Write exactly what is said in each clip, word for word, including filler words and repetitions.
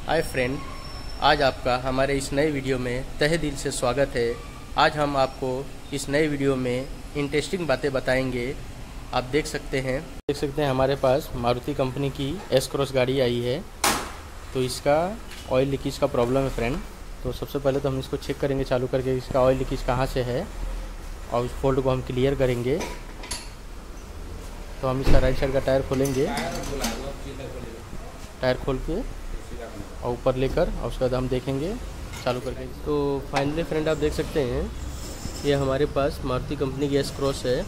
Hi friend, आज आपका हमारे इस नए वीडियो में तहे दिल से स्वागत है। आज हम आपको इस नए वीडियो में इंटरेस्टिंग बातें बताएंगे। आप देख सकते हैं देख सकते हैं हमारे पास मारुति कंपनी की एस क्रॉस गाड़ी आई है। तो इसका ऑयल लीकेज का प्रॉब्लम है फ्रेंड। तो सबसे पहले तो हम इसको चेक करेंगे चालू करके इसका ऑयल लीकेज कहाँ से है और उस फॉल्ट को हम क्लियर करेंगे। तो हम इसका राइट साइड का टायर खोलेंगे, टायर खोल के और ऊपर लेकर और उसके बाद हम देखेंगे चालू करके। तो फाइनली फ्रेंड आप देख सकते हैं ये हमारे पास मारुति कंपनी की एस क्रॉस है।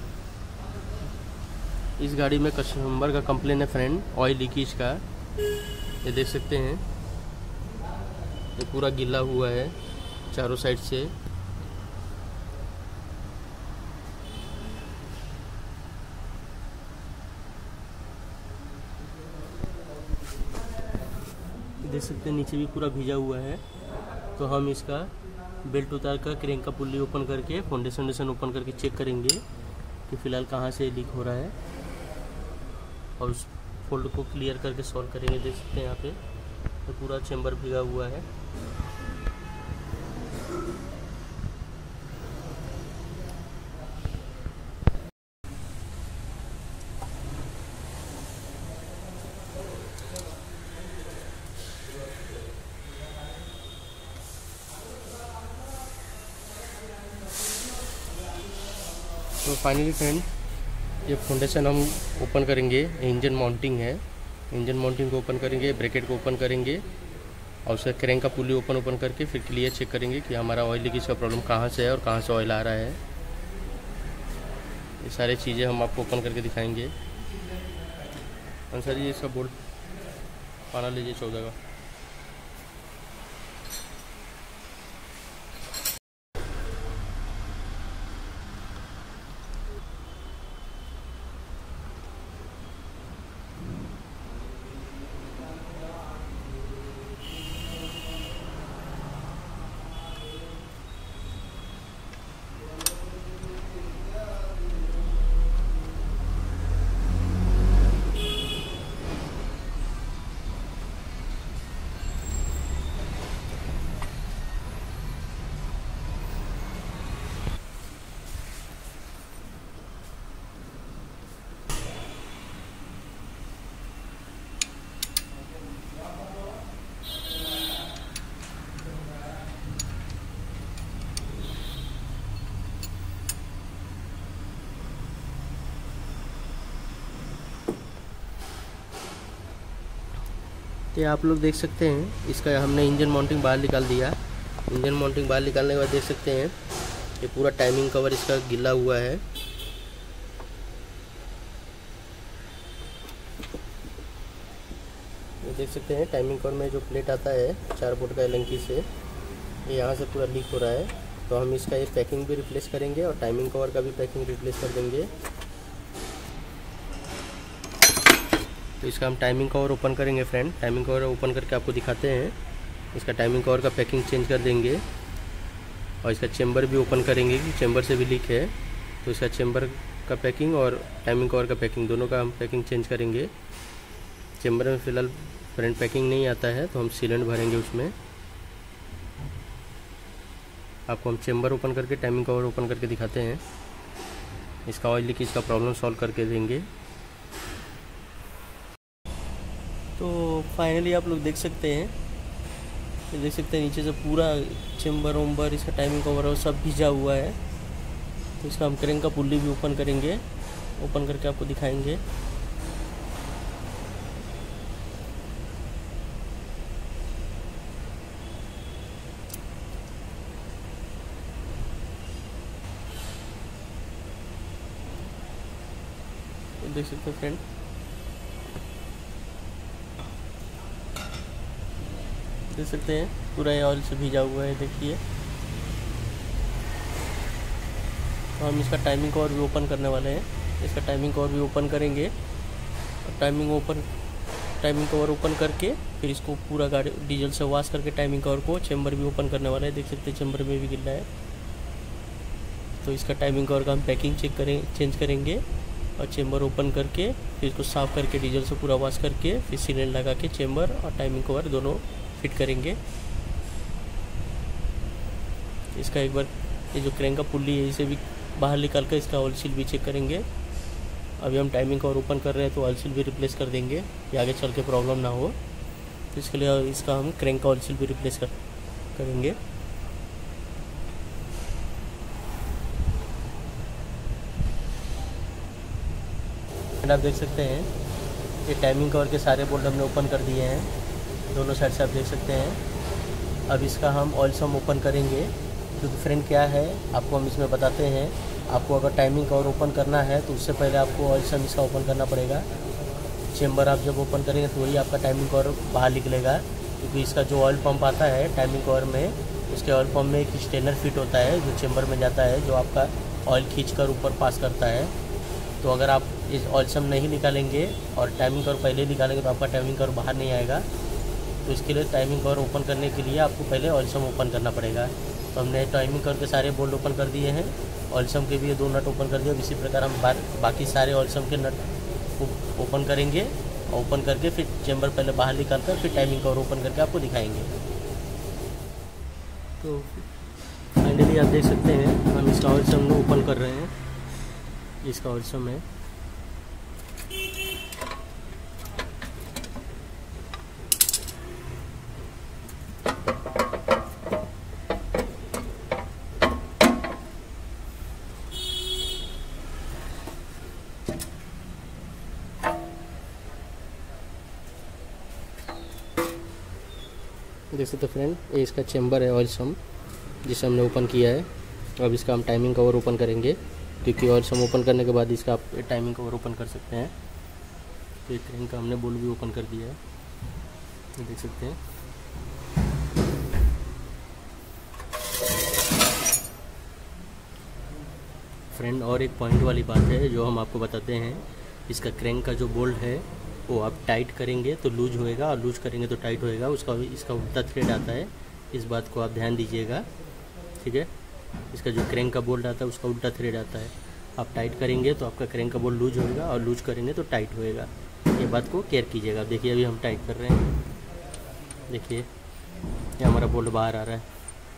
इस गाड़ी में कस्टमर का कंप्लेन है फ्रेंड ऑयल लीकेज का। ये देख सकते हैं ये पूरा गीला हुआ है चारों साइड से। देख सकते हैं नीचे भी पूरा भीजा हुआ है। तो हम इसका बेल्ट उतार कर क्रेंक का पुल्ली ओपन करके फाउंडेशन वोंडेशन ओपन करके चेक करेंगे कि फ़िलहाल कहाँ से लीक हो रहा है और उस फोल्ड को क्लियर करके सॉल्व करेंगे। देख सकते हैं यहाँ पे तो पूरा चेम्बर भीगा हुआ है। तो फाइनली फ्रेंड ये फाउंडेशन हम ओपन करेंगे। इंजन माउंटिंग है, इंजन माउंटिंग को ओपन करेंगे, ब्रैकेट को ओपन करेंगे और उसका क्रैंक का पुल्ली ओपन ओपन करके फिर क्लियर चेक करेंगे कि हमारा ऑयल लीकेज का प्रॉब्लम कहाँ से है और कहाँ से ऑयल आ रहा है। ये सारी चीज़ें हम आपको ओपन करके दिखाएंगे। सर ये इसका बोल्ट पाना लीजिए चौदह का। ये आप लोग देख सकते हैं इसका हमने इंजन माउंटिंग बाहर निकाल दिया। इंजन माउंटिंग बाहर निकालने के बाद देख सकते हैं ये पूरा टाइमिंग कवर इसका गीला हुआ है। ये देख सकते हैं टाइमिंग कवर में जो प्लेट आता है चार बोर्ड का एलंकी से, ये यहाँ से पूरा लीक हो रहा है। तो हम इसका ये पैकिंग भी रिप्लेस करेंगे और टाइमिंग कवर का भी पैकिंग रिप्लेस कर देंगे। तो इसका हम टाइमिंग कवर ओपन करेंगे फ्रेंड। टाइमिंग कवर ओपन करके आपको दिखाते हैं। इसका टाइमिंग कवर का पैकिंग चेंज कर देंगे और इसका चेंबर भी ओपन करेंगे कि चेंबर से भी लीक है। तो इसका चेंबर का पैकिंग और टाइमिंग कवर का पैकिंग दोनों का हम पैकिंग चेंज करेंगे। चेंबर में फ़िलहाल फ्रेंड पैकिंग नहीं आता है तो हम सीलेंट भरेंगे उसमें। आपको हम चेंबर ओपन करके टाइमिंग कवर ओपन करके दिखाते हैं। इसका ऑयल लीकेज का प्रॉब्लम सॉल्व करके देंगे। तो फाइनली आप लोग देख सकते हैं, ये देख सकते हैं नीचे से पूरा चेम्बर वम्बर इसका टाइमिंग कवर और सब भिजा हुआ है। तो इसका हम क्रैंक का पुल्ली भी ओपन करेंगे, ओपन करके आपको दिखाएंगे। देख सकते हैं फ्रेंड देख सकते हैं पूरा ऑयल से भीजा हुआ है। देखिए तो हम इसका टाइमिंग कवर भी ओपन करने वाले हैं। इसका टाइमिंग कवर भी ओपन करेंगे और timing open timing cover open करके फिर इसको पूरा गाड़ी डीजल से वॉश करके टाइमिंग कवर को चेंबर भी ओपन करने वाला है। देख सकते हैं चेंबर में भी गिल्ला है। तो इसका टाइमिंग कवर का हम पैकिंग चेक करें चेंज करेंगे और चेम्बर ओपन करके फिर इसको साफ़ करके डीजल से पूरा वॉश करके फिर सीलेंट लगा के चेम्बर और टाइमिंग कवर दोनों फिट करेंगे। इसका एक बार ये जो क्रैंक का पुल्ली है इसे भी बाहर निकाल कर इसका ऑयल सील भी चेक करेंगे। अभी हम टाइमिंग कवर ओपन कर रहे हैं तो ऑयल सील भी रिप्लेस कर देंगे कि आगे चल के प्रॉब्लम ना हो। तो इसके लिए इसका हम क्रैंक का ऑयल सील भी रिप्लेस कर करेंगे। आप देख सकते हैं ये टाइमिंग कवर के सारे बोल्ट हमने ओपन कर दिए हैं, दोनों साइड से आप देख सकते हैं। अब इसका हम ऑयल सम ओपन करेंगे। तो फ्रेंड क्या है आपको हम इसमें बताते हैं। आपको अगर टाइमिंग कवर ओपन करना है तो उससे पहले आपको ऑयल सम इसका ओपन करना पड़ेगा। चेम्बर आप जब ओपन करेंगे तो वही आपका टाइमिंग कवर बाहर निकलेगा, क्योंकि इसका जो ऑयल पंप आता है टाइमिंग कवर में, उसके ऑयल पंप में एक स्टेनर फिट होता है जो चेम्बर में जाता है, जो आपका ऑयल खींच कर ऊपर पास करता है। तो अगर आप इस ऑयल सम नहीं निकालेंगे और टाइमिंग कवर पहले निकालेंगे तो आपका टाइमिंग कवर बाहर नहीं आएगा। तो इसके लिए टाइमिंग कवर ओपन करने के लिए आपको पहले ऑयल सम ओपन करना पड़ेगा। तो हमने टाइमिंग कवर के सारे बोल्ट ओपन कर दिए हैं, ऑयल सम के भी ये दो नट ओपन कर दिए। इसी प्रकार हम बा, बाकी सारे ऑयल सम के नट ओपन करेंगे। ओपन करके फिर चेम्बर पहले बाहर निकाल कर फिर टाइमिंग कवर ओपन करके आपको दिखाएंगे। तो फाइनली आप देख सकते हैं हम इसका ऑयल सम ओपन कर रहे हैं। इसका ऑयल सम है। देख सकते फ्रेंड ये इसका चेम्बर है ऑयल सम जिसे हमने ओपन किया है। अब इसका हम टाइमिंग कवर ओपन करेंगे, क्योंकि ऑयल सम ओपन करने के बाद इसका आप टाइमिंग कवर ओपन कर सकते हैं। तो एक क्रैंक का हमने बोल्ट भी ओपन कर दिया है, ये देख सकते हैं। फ्रेंड और एक पॉइंट वाली बात है जो हम आपको बताते हैं, इसका क्रैंक का जो बोल्ट है वो आप टाइट करेंगे तो लूज होएगा और लूज करेंगे तो टाइट होएगा। उसका इसका उल्टा थ्रेड आता है, इस बात को आप ध्यान दीजिएगा, ठीक है। इसका जो क्रैंक का बोल्ट आता है उसका उल्टा थ्रेड आता है। आप टाइट करेंगे तो आपका क्रैंक का बोल्ट लूज होएगा और लूज करेंगे तो टाइट होएगा। ये बात को केयर कीजिएगा। देखिए अभी हम टाइट कर रहे हैं, देखिए ये हमारा बोल्ट बाहर आ रहा है,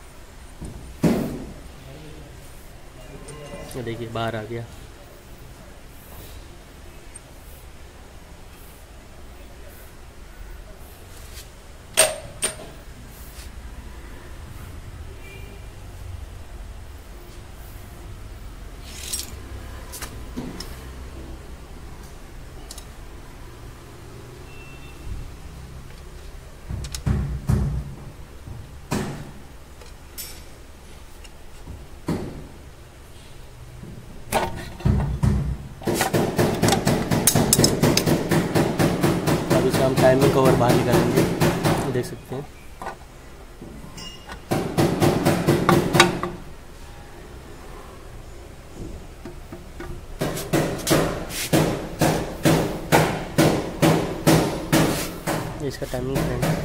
ये देखिए बाहर आ गया। हम टाइमिंग कवर बाहर निकालेंगे, देख सकते हैं। ये इसका टाइमिंग फ्रेंड है।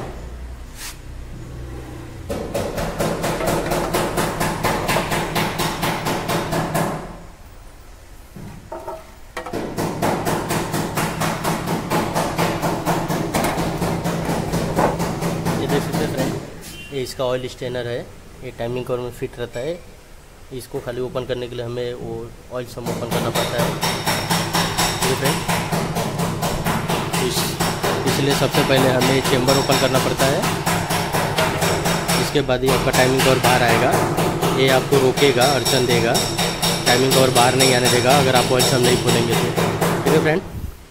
देख सकते हैं फ्रेंड, ये इसका ऑयल स्टेनर है, ये टाइमिंग कवर में फिट रहता है। इसको खाली ओपन करने के लिए हमें वो ऑयल सम ओपन करना पड़ता है, ठीक है फ्रेंड। इस इसलिए सबसे पहले हमें चेम्बर ओपन करना पड़ता है, इसके बाद ही आपका टाइमिंग कवर बाहर आएगा। ये आपको रोकेगा, अड़चन देगा, टाइमिंग कवर बाहर नहीं आने देगा अगर आप ऑयल सम नहीं खोलेंगे तो, ठीक है फ्रेंड।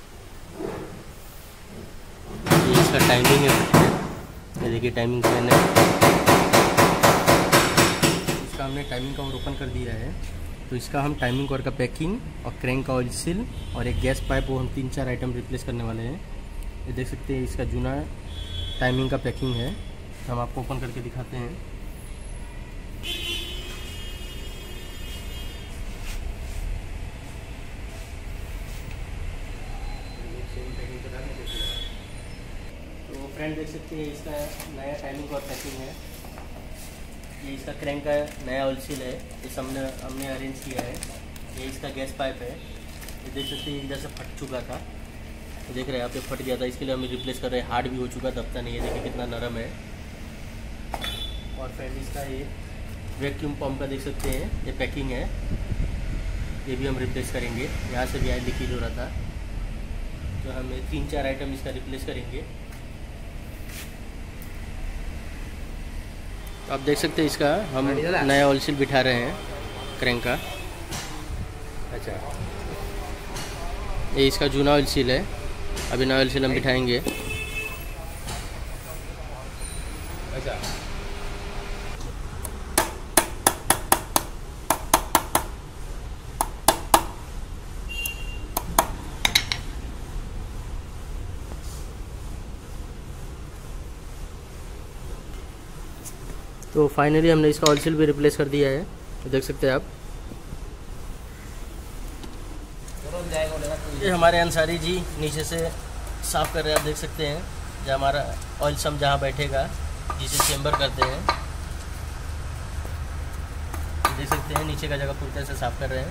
ये इसका टाइमिंग है, ये देखिए टाइमिंग पेन है। इसका हमने टाइमिंग कवर ओपन कर दिया है। तो इसका हम टाइमिंग कवर का पैकिंग और क्रैंक का ऑयल सील और एक गैस पाइप, वो हम तीन चार आइटम रिप्लेस करने वाले हैं। ये देख सकते हैं इसका जूना टाइमिंग का पैकिंग है, तो हम आपको ओपन करके दिखाते हैं। तो फ्रेंड देख सकते हैं इसका नया टाइमिंग और पैकिंग है। ये इसका क्रैंक का नया ऑयल सील है, इस हमने हमने अरेंज किया है। ये इसका गैस पाइप है, ये देख सकते हैं इधर से फट चुका था, तो देख रहे हैं यहाँ पे फट गया था, इसके लिए हम रिप्लेस कर रहे हैं। हार्ड भी हो चुका, दबता नहीं है, देखिए कितना नरम है। और फ्रेंड इसका ये वैक्यूम पंप का देख सकते हैं, ये पैकिंग है, ये भी हम रिप्लेस करेंगे। यहाँ से भी आयल लीकेज हो रहा था, तो हम तीन चार आइटम इसका रिप्लेस करेंगे। तो आप देख सकते हैं इसका हम नया ऑयल सील बिठा रहे हैं क्रैंक का। अच्छा, ये इसका जूना ऑयल सील है, अभी नया ऑयल सील हम बिठाएंगे। अच्छा, तो फाइनली हमने इसका ऑयल सील भी रिप्लेस कर दिया है, तो देख सकते हैं आप। ये हमारे अंसारी जी नीचे से साफ़ कर रहे हैं, आप देख सकते हैं, जो हमारा ऑयल सम जहाँ बैठेगा, जिसे चेम्बर करते हैं, देख सकते हैं नीचे का जगह पूरी तरह से साफ़ कर रहे हैं।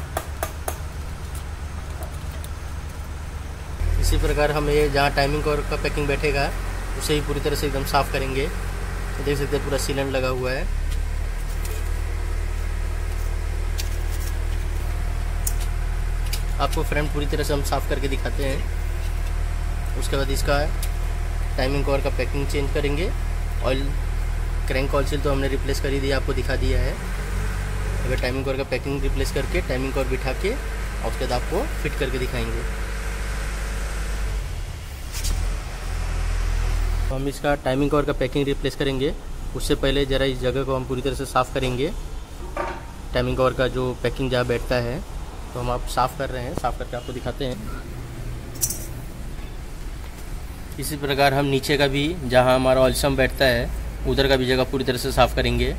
इसी प्रकार हम ये जहाँ टाइमिंग कवर का पैकिंग बैठेगा उसे ही पूरी तरह से एकदम साफ़ करेंगे। तो देख सकते हैं पूरा सीलेंट लगा हुआ है। आपको फ्रेम पूरी तरह से हम साफ़ करके दिखाते हैं। उसके बाद इसका टाइमिंग कवर का पैकिंग चेंज करेंगे। ऑयल क्रैंक ऑयल सील तो हमने रिप्लेस कर ही दिया, आपको दिखा दिया है। अगर टाइमिंग कवर का पैकिंग रिप्लेस करके टाइमिंग कवर बिठा के और उसके बाद आपको फिट करके दिखाएंगे। तो हम इसका टाइमिंग कवर का पैकिंग रिप्लेस करेंगे, उससे पहले ज़रा इस जगह को हम पूरी तरह से साफ़ करेंगे। टाइमिंग कवर का जो पैकिंग जहाँ बैठता है, तो हम आप साफ़ कर रहे हैं, साफ़ करके आपको दिखाते हैं। इसी प्रकार हम नीचे का भी, जहाँ हमारा ऑयल सम बैठता है, उधर का भी जगह पूरी तरह से साफ़ करेंगे।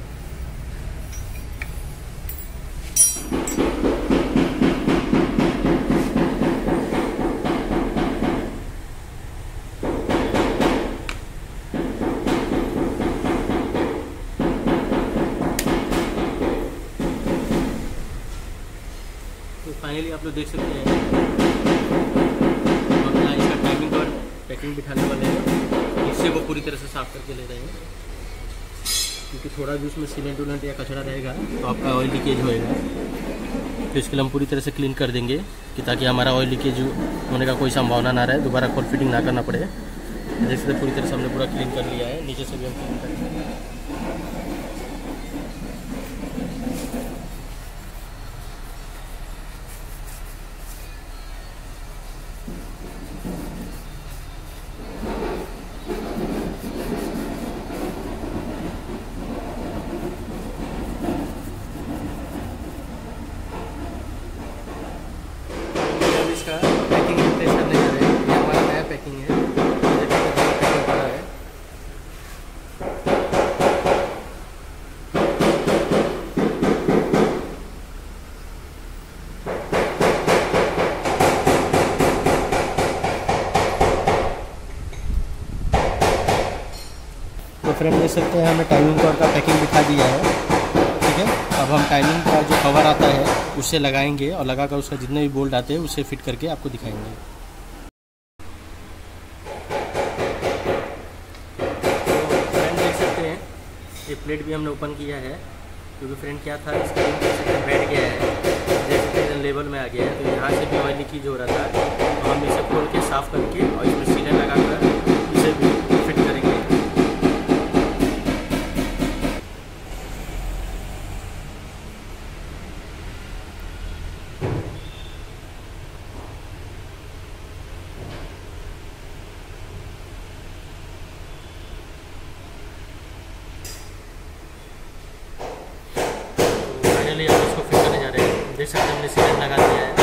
तो फाइनली आप लोग देख सकते हैं हम यहाँ इसका टाइमिंग और पैकिंग बिठाने वाले हैं। हिस्से को पूरी तरह से साफ़ करके ले रहे हैं, क्योंकि थोड़ा भी उसमें सीलेंट उलेंट या कचरा रहेगा तो आपका ऑयल लीकेज होएगा। तो इसके लिए हम पूरी तरह से क्लीन कर देंगे, कि ताकि हमारा ऑयल लीकेज होने का कोई संभावना ना रहे, दोबारा खोल फिटिंग ना करना पड़े। जैसे पूरी तरह से हमने पूरा क्लीन कर लिया है, नीचे से भी हम क्लीन करेंगे। पैकिंग रिप्लेस करने जा रहे हैं, ये हमारा नया पैकिंग है। पैकिंग करा है। तो फ्रेंड देख सकते हैं हमने टाइमिंग कवर का पैकिंग बिठा दिया है, ठीक है। अब हम टाइमिंग का जो कवर आता है उससे लगाएंगे, और लगाकर उसका जितने भी बोल्ट आते हैं उससे फिट करके आपको दिखाएंगे। तो फ्रेंड देख सकते हैं ये प्लेट भी हमने ओपन किया है, क्योंकि फ्रेंड क्या था, इसका बैठ गया है, देख सकते हैं लेवल में आ गया है। तो यहाँ से भी ऑयल लीकेज हो रहा था, तो हम इसे खोल के साफ़ करके और इसमें सीलेंट लगाकर इसे भी फिट करेंगे। फाइनली हम इसको फिट करने जा रहे हैं। देख सकते हैं हमने सीलेंट लगा दिया है।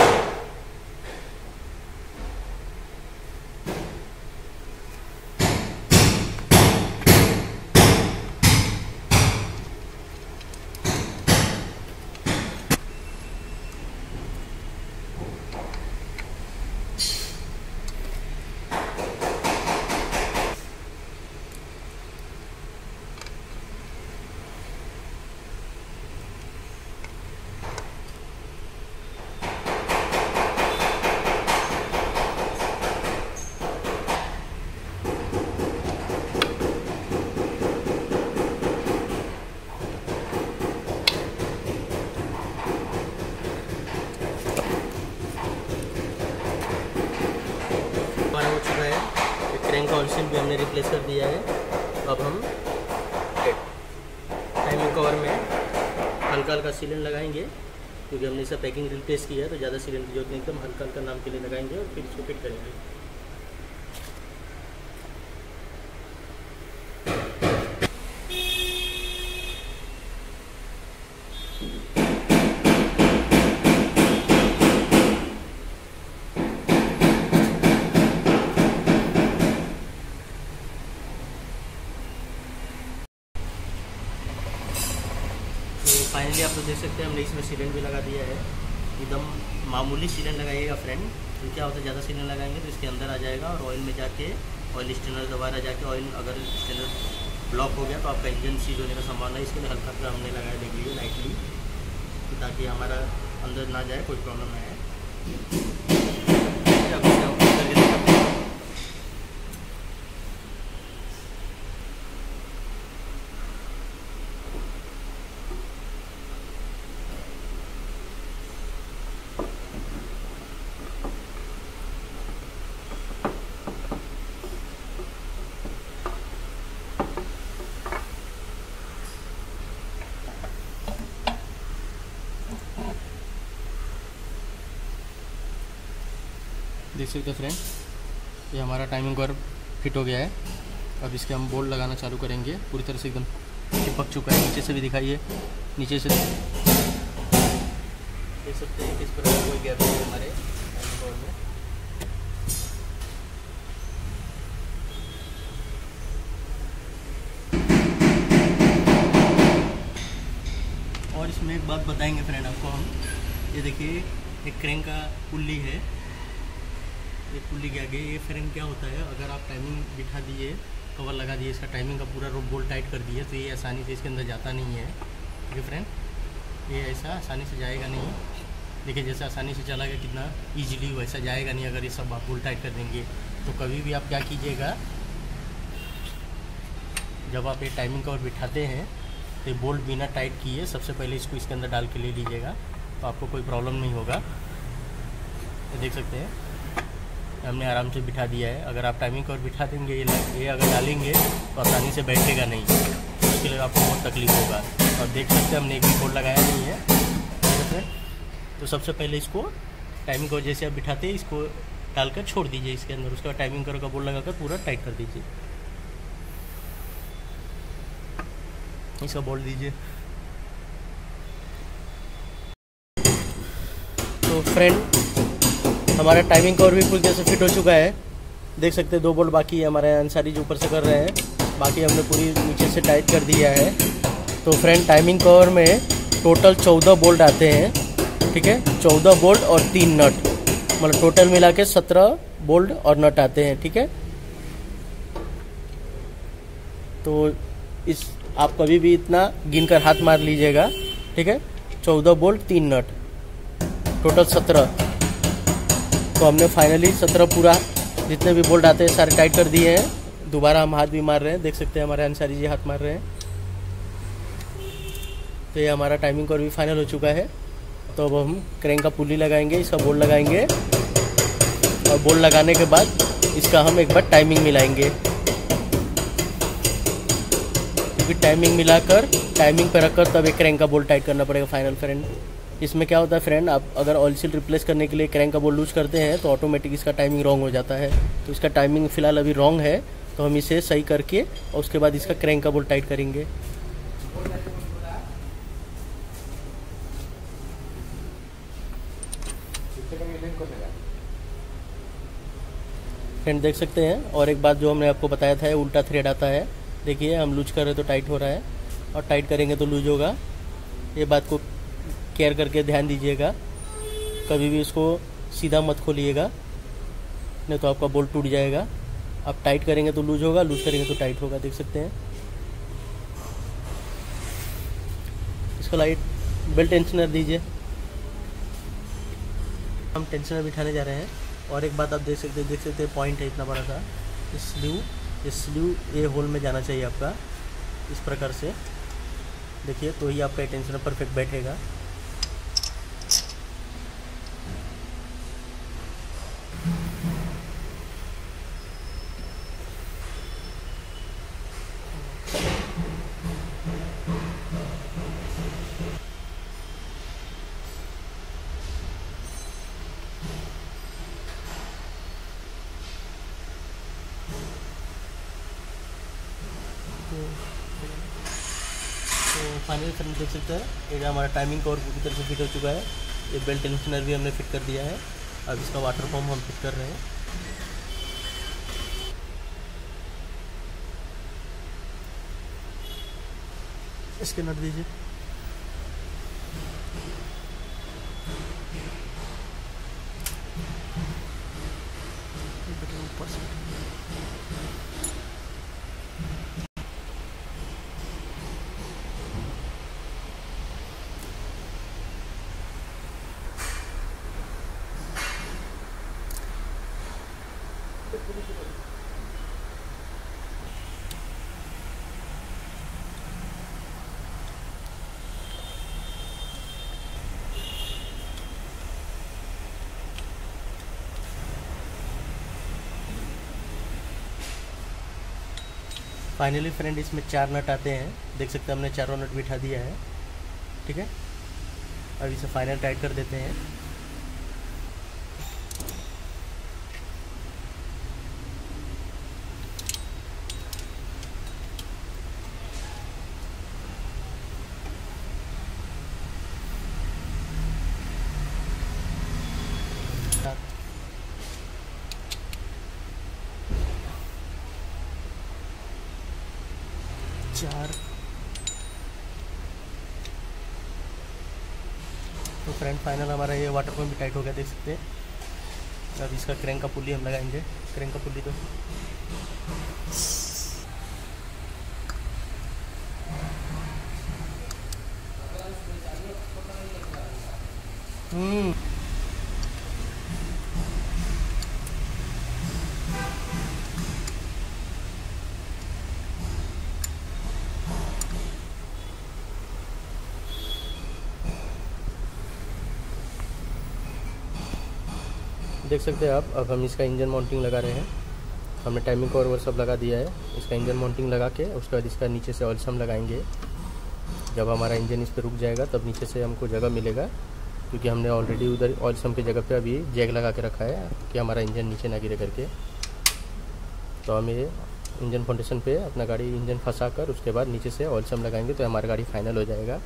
भी हमने रिप्लेस कर दिया है। अब हम टाइमिंग कवर में हल्का हल्का सीलन लगाएंगे, क्योंकि हमने इसे पैकिंग रिप्लेस किया है तो ज़्यादा सीलन की जरूरत नहीं, एकदम हल्का हल्का नाम के लिए लगाएंगे और फिर इसको फिट करेंगे। फाइनली आप लोग देख सकते हैं हमने इसमें सीलन भी लगा दिया है। एकदम मामूली सीलन लगाइएगा फ्रेंड, तो क्या होता है ज़्यादा सीलन लगाएंगे तो इसके अंदर आ जाएगा और ऑयल में जाके ऑयल स्टेनर दोबारा जाके ऑयल अगर स्टेनर ब्लॉक हो गया तो आपका इंजन सीज होने का संभावना है। इसके लिए हल्का हल्का हमने लगाया, देख लीजिए लाइटली, ताकि हमारा अंदर ना जाए, कोई प्रॉब्लम ना है। देख सकते हैं फ्रेंड, ये हमारा टाइमिंग कवर फिट हो गया है। अब इसके हम बोल्ट लगाना चालू करेंगे। पूरी तरह से एकदम चिपक चुका है। नीचे से भी दिखाइए, नीचे से देख सकते हैं किस प्रकार कोई गैप नहीं है हमारे टाइमिंग कवर में। और इसमें एक बात बताएंगे फ्रेंड आपको हम, ये देखिए एक क्रैंक का पुल्ली है, ये पुल्ली के आगे ये फ्रेम क्या होता है, अगर आप टाइमिंग बिठा दिए, कवर लगा दिए, इसका टाइमिंग का पूरा रोप बोल्ट टाइट कर दिए तो ये आसानी से इसके अंदर जाता नहीं है। ठीक है फ्रेंड, ये ऐसा आसानी से जाएगा नहीं। देखिए जैसे आसानी से चला गया कितना ईजिली, वैसा जाएगा नहीं अगर ये सब आप बोल्ट टाइट कर देंगे। तो कभी भी आप क्या कीजिएगा, जब आप ये टाइमिंग कवर बिठाते हैं तो बोल्ट बिना टाइट किए सबसे पहले इसको इसके अंदर डाल के ले लीजिएगा, तो आपको कोई प्रॉब्लम नहीं होगा। तो देख सकते हैं हमने आराम से बिठा दिया है। अगर आप टाइमिंग कवर बिठा देंगे, ये ये अगर डालेंगे तो आसानी से बैठेगा नहीं, उसके लिए आपको बहुत तकलीफ होगा। और देख सकते हैं हमने एक भी बोल्ट लगाया नहीं है। ठीक है, तो सबसे पहले इसको टाइमिंग कवर जैसे आप बिठाते हैं इसको डालकर छोड़ दीजिए इसके अंदर, उसके बाद टाइमिंग कवर का बोल्ट लगाकर पूरा टाइट कर दीजिए। इसका बोल्ट दीजिए। तो फ्रेंड हमारा टाइमिंग कवर भी पूरी तरह से फिट हो चुका है। देख सकते हैं दो बोल्ट बाकी है हमारे अंसारी जो ऊपर से कर रहे हैं, बाकी हमने पूरी नीचे से टाइट कर दिया है। तो फ्रेंड टाइमिंग कवर में टोटल चौदह बोल्ट आते हैं। ठीक है, चौदह बोल्ट और तीन नट, मतलब टोटल मिला के सत्रह बोल्ट और नट आते हैं। ठीक है, तो इस आप कभी भी इतना गिनकर हाथ मार लीजिएगा। ठीक है, चौदह बोल्ट तीन नट, टोटल सत्रह। तो हमने फाइनली सत्रह पूरा जितने भी बोल्ट आते हैं सारे टाइट कर दिए हैं। दोबारा हम हाथ भी मार रहे हैं, देख सकते हैं हमारे अंसारी जी हाथ मार रहे हैं। तो ये हमारा टाइमिंग कवर भी फाइनल हो चुका है। तो अब हम क्रैंक का पुल्ली लगाएंगे, इसका बोल्ट लगाएंगे और बोल्ट लगाने के बाद इसका हम एक बार टाइमिंग मिलाएंगे, क्योंकि टाइमिंग मिलाकर टाइमिंग पर रखकर तब एक क्रैंक का बोल्ट टाइट करना पड़ेगा फाइनल फ्रेंड। इसमें क्या होता है फ्रेंड, आप अगर ऑयल सील रिप्लेस करने के लिए क्रैंक का बोल्ट लूज करते हैं तो ऑटोमेटिक इसका टाइमिंग रॉन्ग हो जाता है। तो इसका टाइमिंग फिलहाल अभी रॉन्ग है, तो हम इसे सही करके और उसके बाद इसका क्रैंक का बोल्ट टाइट करेंगे। फ्रेंड देख सकते हैं, और एक बात जो हमने आपको बताया था उल्टा थ्रेड आता है। देखिए हम लूज कर रहे तो टाइट हो रहा है और टाइट करेंगे तो लूज होगा। ये बात को केयर करके ध्यान दीजिएगा, कभी भी इसको सीधा मत खोलिएगा, नहीं तो आपका बोल्ट टूट जाएगा। आप टाइट करेंगे तो लूज होगा, लूज करेंगे तो टाइट होगा। देख सकते हैं इसको लाइट बेल्ट टेंशनर दीजिए। हम टेंशनर बिठाने जा रहे हैं। और एक बात आप देख सकते हैं, देख सकते हैं पॉइंट है इतना बड़ा सा, इस स्लीव इस स्लीव ए होल में जाना चाहिए आपका, इस प्रकार से देखिए, तो ही आपका टेंशनर परफेक्ट बैठेगा। तो फाइनली फ्रेंड देख सकते हैं ये जो हमारा टाइमिंग कवर पूरी तरह से फिट हो चुका है। ये बेल्ट टेंशनर भी हमने फिट कर दिया है। अब इसका वाटर पम्प हम फिट कर रहे हैं। इसके नट दीजिए। ऊपर से फाइनली फ्रेंड इसमें चार नट आते हैं। देख सकते हैं हमने चारों नट बिठा दिया है। ठीक है, अब इसे फाइनल टाइट कर देते हैं। चार। तो फ्रेंड फाइनल हमारा ये वाटर पम्प भी टाइट हो गया, देख सकते हैं। अब इसका क्रैंक का पुली हम लगाएंगे। क्रैंक का पुली तो हम्म देख सकते हैं आप। अब हम इसका इंजन माउंटिंग लगा रहे हैं। हमने टाइमिंग कवर वो सब लगा दिया है। इसका इंजन माउंटिंग लगा के उसके बाद इसका नीचे से ऑयल सम लगाएंगे। जब हमारा इंजन इस पर रुक जाएगा तब नीचे से हमको जगह मिलेगा, क्योंकि हमने ऑलरेडी उधर ऑयल सम की जगह पे अभी जैक लगा के रखा है कि हमारा इंजन नीचे ना गिरे करके। तो हम ये इंजन फाउंडेशन पे अपना गाड़ी इंजन फंसा कर उसके बाद नीचे से ऑयल सम लगाएंगे तो हमारा गाड़ी फाइनल हो जाएगा।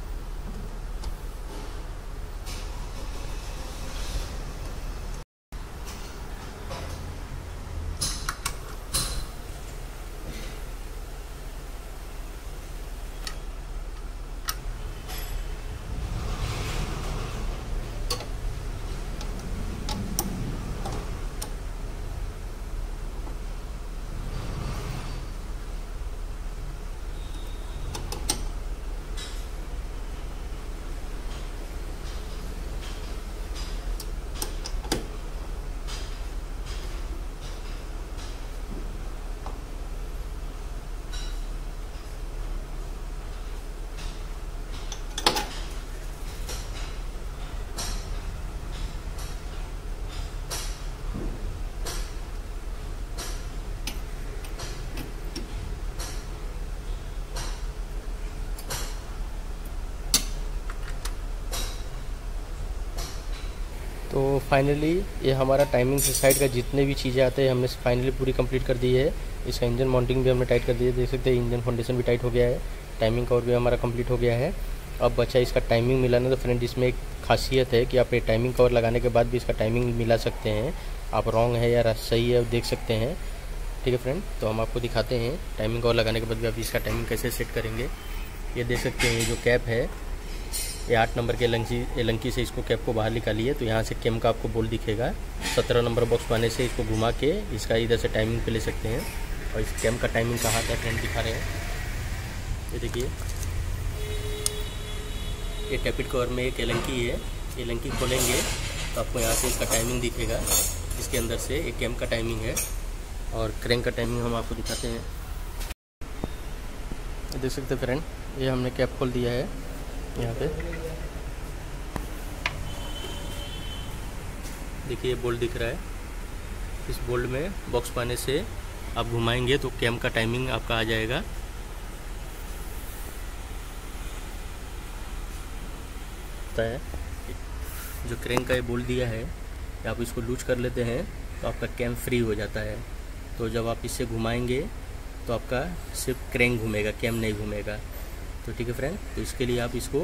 तो फाइनली ये हमारा टाइमिंग से साइड का जितने भी चीज़ें आते हैं हमने फाइनली पूरी कंप्लीट कर दी है। इसका इंजन माउंटिंग भी हमने टाइट कर दी है। देख सकते हैं इंजन फाउंडेशन भी टाइट हो गया है। टाइमिंग कवर भी हमारा कंप्लीट हो गया है। अब बचा इसका टाइमिंग मिलाना। तो फ्रेंड इसमें एक खासियत है कि आप ये टाइमिंग कवर लगाने के बाद भी इसका टाइमिंग मिला सकते हैं। आप रॉन्ग है या सही है देख सकते हैं। ठीक है फ्रेंड, तो हम आपको दिखाते हैं टाइमिंग कवर लगाने के बाद भी आप इसका टाइमिंग कैसे सेट करेंगे। ये देख सकते हैं ये जो कैप है ये आठ नंबर के एलंकी एलंकी से इसको कैप को बाहर निकालिए तो यहाँ से कैम का आपको बोल दिखेगा। सत्रह नंबर बॉक्स पाने से इसको घुमा के इसका इधर से टाइमिंग पे ले सकते हैं। और इस कैम का टाइमिंग कहाँ का फ्रेंड दिखा रहे हैं। ये देखिए ये टैपिट कवर में एक एलंकी है। एलंकी खोलेंगे तो आपको यहाँ से इसका टाइमिंग दिखेगा। इसके अंदर से एक कैम का टाइमिंग है और क्रैंक का टाइमिंग हम आपको दिखाते हैं। देख सकते हैं फ्रेंड, ये हमने कैप खोल दिया है। यहाँ पे देखिए बोल्ट दिख रहा है। इस बोल्ट में बॉक्स पाने से आप घुमाएंगे तो कैम का टाइमिंग आपका आ जाएगा। है जो क्रैंक का ये बोल्ट दिया है आप इसको लूज कर लेते हैं तो आपका कैम फ्री हो जाता है। तो जब आप इससे घुमाएंगे तो आपका सिर्फ क्रैंक घूमेगा, कैम नहीं घूमेगा। तो ठीक है फ्रेंड, तो इसके लिए आप इसको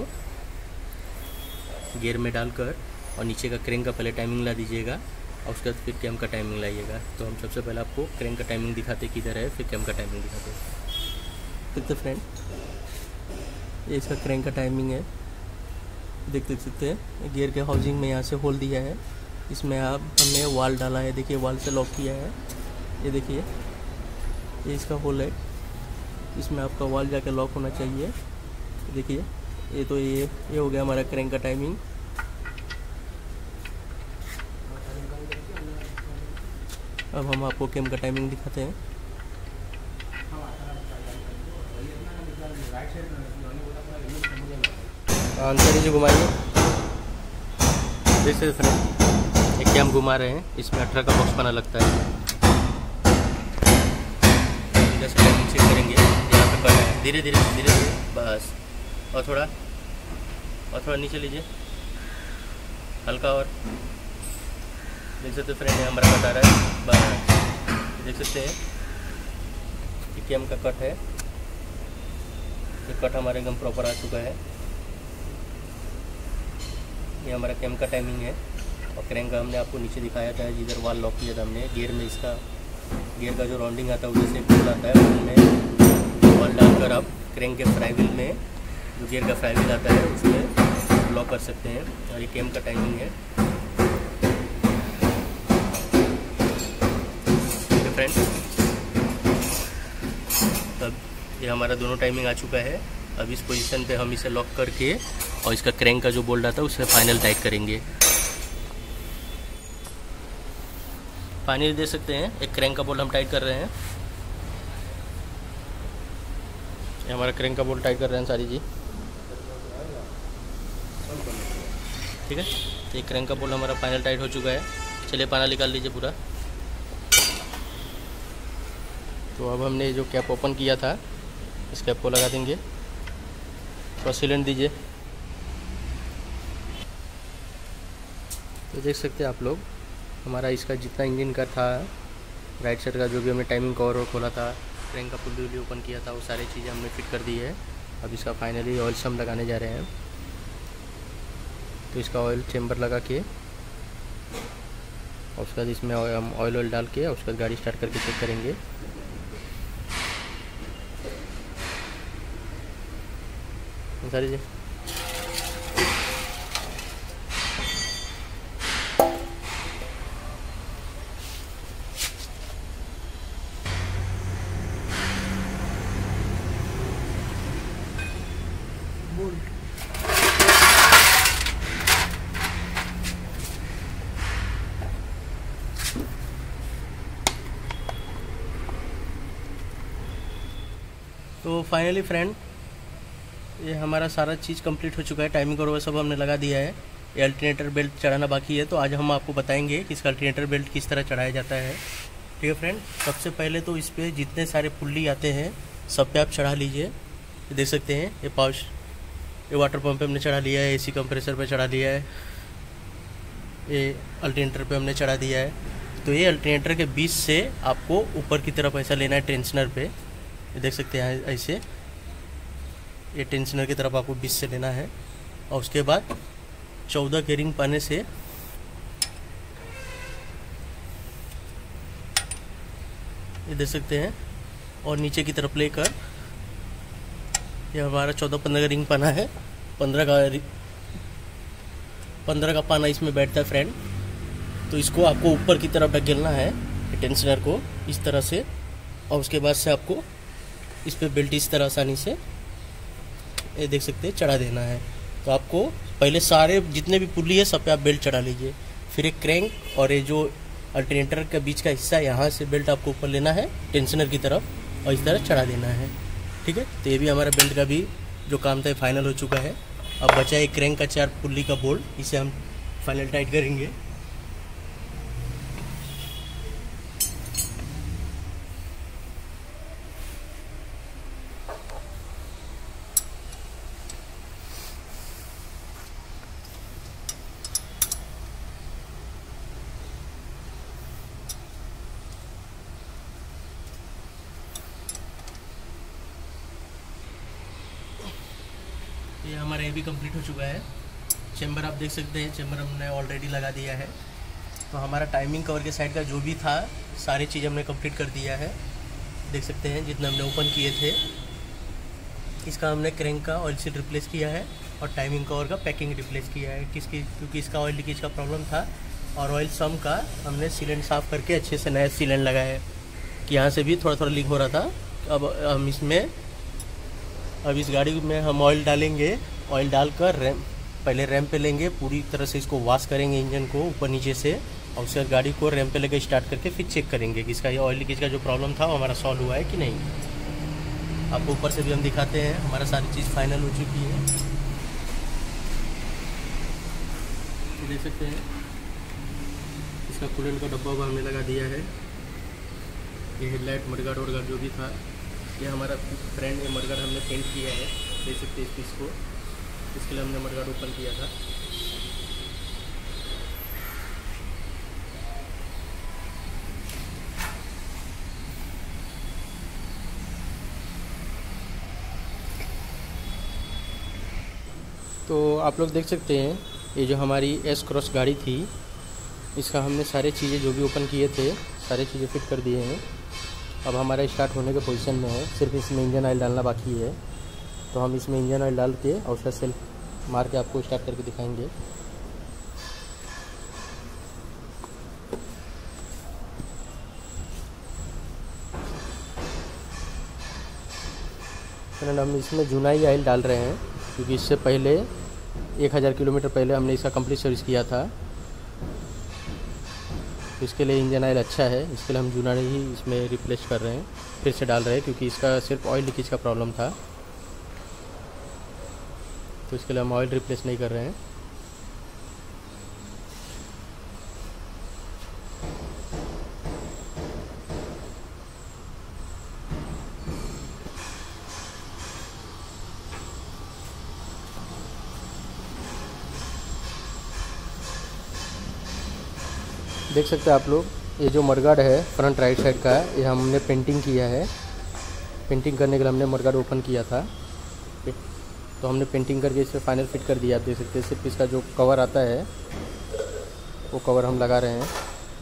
गियर में डालकर और नीचे का क्रैंक का पहले टाइमिंग ला दीजिएगा और उसके बाद फिर कैम का टाइमिंग लाइएगा। तो हम सबसे पहले आपको क्रैंक का टाइमिंग दिखाते किधर है, फिर कैम का टाइमिंग दिखाते हैं। देखते फ्रेंड, ये इसका क्रैंक का टाइमिंग है, देख देख सकते हैं। गियर के हाउसिंग में यहाँ से होल दिया है, इसमें आप हमने वाल डाला है, देखिए वाल से लॉक किया है। ये देखिए ये इसका होल है, इसमें आपका वाल जाके लॉक होना चाहिए। देखिए ये तो ये ये हो गया हमारा क्रैंक का टाइमिंग। अब हम आपको कैम का टाइमिंग दिखाते हैं। अंदर नीचे घुमाइए, देख सकते फ्रेंड, एक कैम घुमा रहे हैं, इसमें अठारह का बॉक्स बना लगता है। दस टाइमिंग चेक करेंगे, यहाँ पे करना है, धीरे धीरे धीरे धीरे बस, और थोड़ा और थोड़ा नीचे लीजिए, हल्का, और देख सकते फ्रेंड यहाँ हमारा कट आ रहा है, बस देख सकते हैं कि कैम का कट है, ये कट हमारे एकदम प्रॉपर आ चुका है। ये हमारा कैम का टाइमिंग है। और क्रैंक का हमने आपको नीचे दिखाया था, जिधर वाल लॉक किया था हमने, गियर में इसका गियर का जो राउंडिंग आता है उधर से खोल आता है, उसमें वाल डालकर आप क्रैंक के फ्राईव्हील में, जो गियर का फ्राईव्हील आता है उसमें लॉक कर सकते हैं। और ये कैम का टाइमिंग है फ्रेंड। तब ये हमारा दोनों टाइमिंग आ चुका है। अब इस पोजीशन पे हम इसे लॉक करके और इसका क्रैंक का जो बोल्ट आता है उसे फाइनल टाइट करेंगे। फाइनली दे सकते हैं एक क्रैंक का बोल्ट हम टाइट कर रहे हैं। ये हमारा क्रैंक का बोल्ट टाइट कर रहे हैं सारी जी, ठीक है। तो ये क्रैंक का बोल्ट हमारा फाइनल टाइट हो चुका है। चलिए पाना निकाल लीजिए पूरा। तो अब हमने जो कैप ओपन किया था, इस कैप को लगा देंगे, तो सीलेंट दीजिए। तो देख सकते हैं आप लोग, हमारा इसका जितना इंजन का था, राइट साइड का जो भी हमने टाइमिंग कवर खोला था, क्रैंक का पुल्ली उल्ली ओपन किया था, वो सारी चीज़ें हमने फिट कर दी है। अब इसका फाइनली ऑयल हम लगाने जा रहे हैं। तो इसका ऑयल चेम्बर लगा के और उसके बाद इसमें हम ऑयल ऑयल डाल के और उसके बाद गाड़ी स्टार्ट करके चेक करेंगे। सारी जी तो फाइनली फ्रेंड, ये हमारा सारा चीज़ कंप्लीट हो चुका है। टाइमिंग और वो सब हमने लगा दिया है। ये अल्टरनेटर बेल्ट चढ़ाना बाकी है, तो आज हम आपको बताएंगे कि इसका अल्टरनेटर बेल्ट किस तरह चढ़ाया जाता है। ठीक है फ्रेंड, सबसे पहले तो इस पर जितने सारे पुल्ली आते हैं सब पे आप चढ़ा लीजिए। देख सकते हैं ये पाउच, ये वाटर पंप पे हमने चढ़ा लिया है, एसी कंप्रेसर पे चढ़ा लिया है, ये अल्टरनेटर पे हमने चढ़ा दिया है। तो ये अल्टरनेटर के बीच से आपको ऊपर की तरफ ऐसा लेना है टेंशनर पे, ये देख सकते हैं ऐसे, ये टेंशनर की तरफ आपको बीच से लेना है। और उसके बाद चौदह के रिंग पाने से ये देख सकते हैं, और नीचे की तरफ लेकर ये हमारा चौदह पंद्रह का रिंग पाना है, पंद्रह का पंद्रह का पाना इसमें बैठता है फ्रेंड। तो इसको आपको ऊपर की तरफ ढकेलना है टेंशनर को इस तरह से, और उसके बाद से आपको इस पे बेल्ट इस तरह आसानी से ये देख सकते हैं चढ़ा देना है। तो आपको पहले सारे जितने भी पुल्ली है सब पे आप बेल्ट चढ़ा लीजिए, फिर एक क्रैंक और ये जो अल्टरनेटर के बीच का हिस्सा यहाँ से बेल्ट आपको ऊपर लेना है टेंशनर की तरफ और इस तरह चढ़ा देना है। ठीक है, तो ये भी हमारा बेल्ट का भी जो काम था फाइनल हो चुका है। अब बचा एक क्रैंक का चार पुल्ली का बोल्ट, इसे हम फाइनल टाइट करेंगे। ये हमारा ये भी कंप्लीट हो चुका है। चेम्बर आप देख सकते हैं, चेम्बर हमने ऑलरेडी लगा दिया है। तो हमारा टाइमिंग कवर के साइड का जो भी था सारी चीज़ हमने कंप्लीट कर दिया है। देख सकते हैं जितने हमने ओपन किए थे। इसका हमने क्रैंक का ऑयल सील रिप्लेस किया है और टाइमिंग कवर का पैकिंग रिप्लेस किया है, किसकी क्योंकि इसका ऑयल लीकेज का प्रॉब्लम था। और ऑयल सम का हमने सीलेंट साफ़ करके अच्छे से नया सीलेंट लगाया है कि यहाँ से भी थोड़ा थोड़ा लीक हो रहा था। अब हम इसमें अब इस गाड़ी में हम ऑयल डालेंगे। ऑयल डालकर रैम पहले रैम पे लेंगे, पूरी तरह से इसको वॉश करेंगे इंजन को ऊपर नीचे से, और उसके बाद गाड़ी को रैम पे लेकर स्टार्ट करके फिर चेक करेंगे कि इसका ये ऑयल लीकेज का जो प्रॉब्लम था वो हमारा सॉल्व हुआ है कि नहीं। आपको ऊपर से भी हम दिखाते हैं, हमारा सारी चीज़ फाइनल हो चुकी है। देख सकते हैं इसका कूलेंट का डब्बा हमने लगा दिया है। ये हेडलाइट मडगार्ड वडगार्ड जो भी था, ये हमारा फ्रेंड ये मडगार्ड हमने पेंट किया है। देख सकते हैं इस पीस को, इसके लिए हमने मडगार्ड ओपन किया था। तो आप लोग देख सकते हैं ये जो हमारी एस क्रॉस गाड़ी थी, इसका हमने सारे चीज़ें जो भी ओपन किए थे सारे चीज़ें फिट कर दिए हैं। अब हमारा स्टार्ट होने के पोजीशन में है, सिर्फ इसमें इंजन ऑयल डालना बाकी है। तो हम इसमें इंजन ऑयल डाल के और उसका सेल्फ मार के आपको स्टार्ट करके दिखाएंगे। फ्रेंड हम इसमें जुनाई ऑयल डाल रहे हैं क्योंकि इससे पहले एक हज़ार किलोमीटर पहले हमने इसका कंप्लीट सर्विस किया था। तो इसके लिए इंजन ऑयल अच्छा है, इसके लिए हम जुनाई ही इसमें रिप्लेस कर रहे हैं, फिर से डाल रहे हैं क्योंकि इसका सिर्फ ऑयल लीकेज का प्रॉब्लम था। तो इसके लिए हम ऑयल रिप्लेस नहीं कर रहे हैं। देख सकते हैं आप लोग, ये जो मडगार्ड है फ्रंट राइट साइड का, ये हमने पेंटिंग किया है। पेंटिंग करने के लिए हमने मडगार्ड ओपन किया था, तो हमने पेंटिंग करके इसे फाइनल फिट कर दिया। आप देख सकते हैं सिर्फ इसका जो कवर आता है वो कवर हम लगा रहे हैं।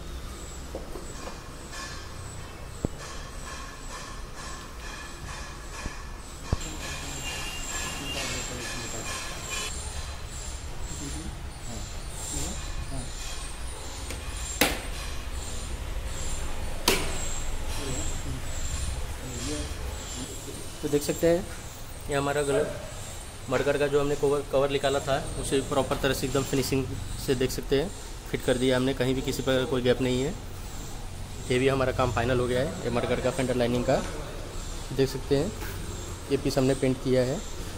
तो देख सकते हैं ये हमारा गलत मडगार्ड का जो हमने कवर कवर निकाला था उसे प्रॉपर तरह से एकदम फिनिशिंग से देख सकते हैं फिट कर दिया हमने, कहीं भी किसी पर कोई गैप नहीं है। ये भी हमारा काम फाइनल हो गया है। ये मडगार्ड का फेंडर लाइनिंग का देख सकते हैं, ये पीस हमने पेंट किया है।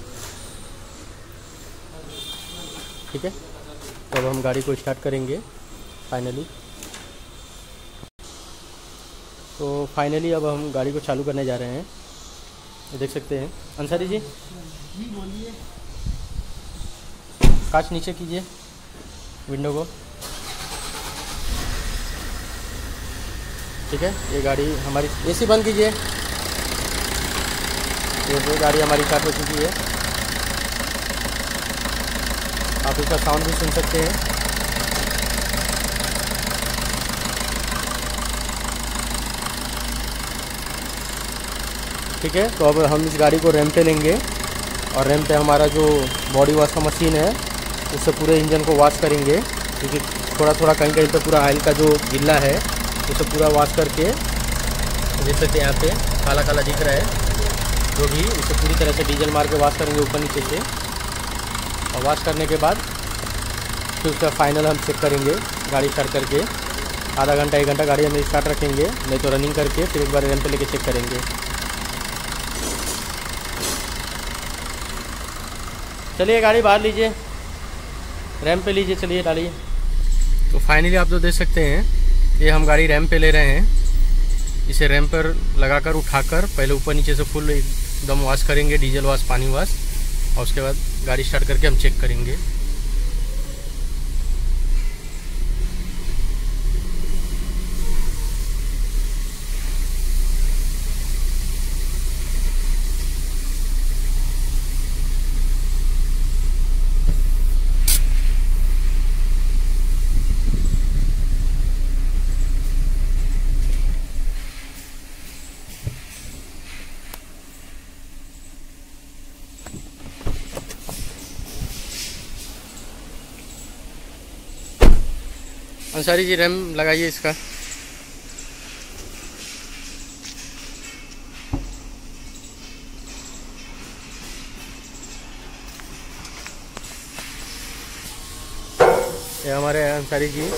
ठीक है, तो अब हम गाड़ी को स्टार्ट करेंगे फाइनली। तो फाइनली अब हम गाड़ी को चालू करने जा रहे हैं। ये देख सकते हैं। अंसारी जी जी बोलिए। कांच नीचे कीजिए विंडो को। ठीक है, ये गाड़ी हमारी, एसी बंद कीजिए। ये गाड़ी हमारी स्टार्ट हो चुकी है। आप इसका साउंड भी सुन सकते हैं। ठीक है, तो अब हम इस गाड़ी को रैम पे लेंगे और रैम पे हमारा जो बॉडी वॉश का मशीन है उससे पूरे इंजन को वॉश करेंगे, क्योंकि थोड़ा थोड़ा कहीं कहीं पे पूरा ऑयल का जो गिल्ला है उसे पूरा वॉश करके, देख सकते हैं यहाँ पे काला काला दिख रहा है जो भी, उसे पूरी तरह से डीजल मार के वॉश करेंगे ऊपर नीचे से। और वॉश करने के बाद फिर उसका फाइनल हम चेक करेंगे गाड़ी स्टार्ट करके। आधा घंटा एक घंटा गाड़ी हम स्टार्ट रखेंगे, नहीं तो रनिंग करके फिर एक बार रैम पे लेके चेक करेंगे। चलिए गाड़ी बाहर लीजिए, रैम पे लीजिए, चलिए डालिए। तो फाइनली आप तो देख सकते हैं ये हम गाड़ी रैम पे ले रहे हैं। इसे रैम पर लगाकर उठाकर पहले ऊपर नीचे से फुल एकदम वॉश करेंगे, डीजल वॉश, पानी वॉश, और उसके बाद गाड़ी स्टार्ट करके हम चेक करेंगे। अंसारी जी रैम लगाइए इसका। ये हमारे अंसारी जी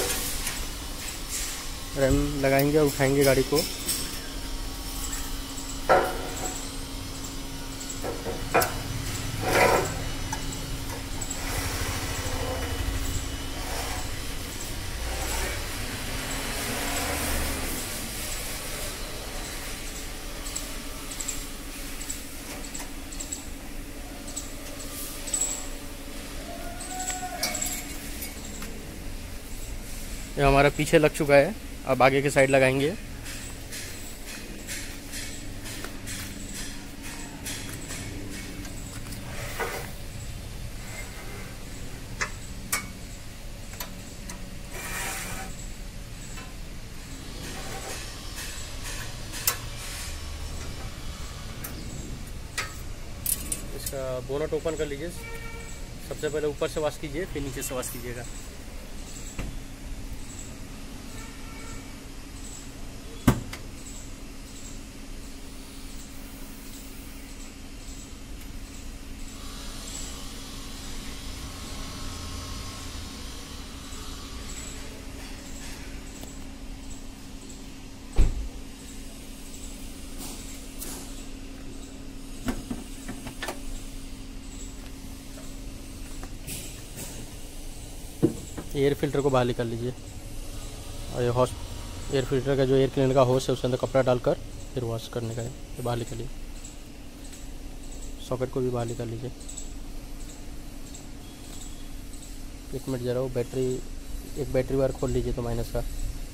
रैम लगाएंगे और उठाएंगे गाड़ी को। ये हमारा पीछे लग चुका है, अब आगे के साइड लगाएंगे। इसका बोनट ओपन कर लीजिए। सबसे पहले ऊपर से वॉश कीजिए, फिर नीचे से वॉश कीजिएगा। एयर फिल्टर को बाहर निकाल लीजिए और ये हॉस एयर फिल्टर का जो एयर क्लीनर का होस है उसके अंदर कपड़ा डालकर फिर वॉश करने का है। ये बाहर निकालिए। सॉकेट को भी बाहर निकाल लीजिए। एक मिनट जरा वो बैटरी एक बैटरी वायर खोल लीजिए तो माइनस का।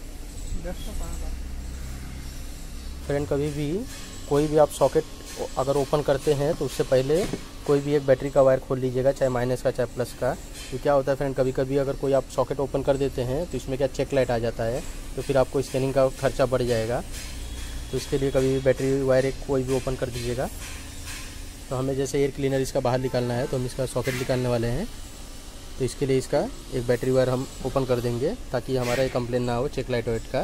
फ्रेंड कभी भी कोई भी आप सॉकेट अगर ओपन करते हैं तो उससे पहले कोई भी एक बैटरी का वायर खोल लीजिएगा, चाहे माइनस का चाहे प्लस का। तो क्या होता है फ्रेंड, कभी कभी अगर कोई आप सॉकेट ओपन कर देते हैं तो इसमें क्या चेक लाइट आ जाता है, तो फिर आपको स्कैनिंग का खर्चा बढ़ जाएगा। तो इसके लिए कभी भी बैटरी वायर एक कोई भी ओपन कर दीजिएगा। तो हमें जैसे एयर क्लीनर इसका बाहर निकालना है तो हम इसका सॉकेट निकालने वाले हैं, तो इसके लिए इसका एक बैटरी वायर हम ओपन कर देंगे ताकि हमारा ये कंप्लेन ना हो चेक लाइट वाइट का।